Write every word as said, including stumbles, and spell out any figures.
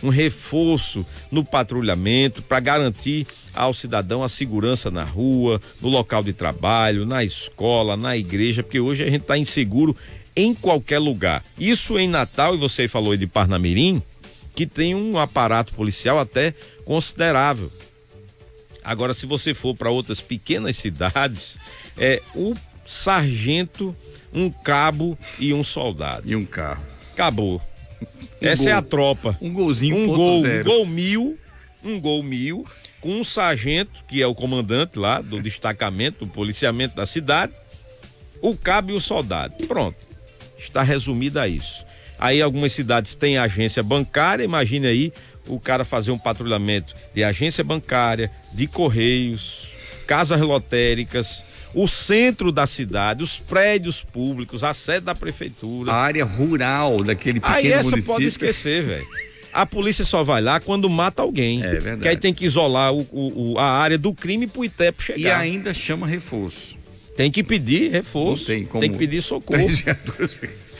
um reforço no patrulhamento para garantir ao cidadão a segurança na rua, no local de trabalho, na escola, na igreja, porque hoje a gente está inseguro em qualquer lugar. Isso em Natal, e você falou aí de Parnamirim, que tem um aparato policial até considerável. Agora, se você for para outras pequenas cidades, é o sargento, um cabo e um soldado. E um carro. Acabou. Um Essa gol. é a tropa. Um golzinho. Um gol, um zero. gol mil, um gol mil, com um sargento, que é o comandante lá do destacamento, do policiamento da cidade, o cabo e o soldado. Pronto. Está resumido a isso. Aí algumas cidades têm agência bancária, imagine aí o cara fazer um patrulhamento de agência bancária, de correios, casas lotéricas, o centro da cidade, os prédios públicos, a sede da prefeitura. A área rural daquele pequeno aí essa município. pode esquecer, velho. A polícia só vai lá quando mata alguém. É verdade. Que aí tem que isolar o, o, a área do crime pro Itepo chegar. E ainda chama reforço. Tem que pedir reforço. Não tem como... Tem que pedir socorro.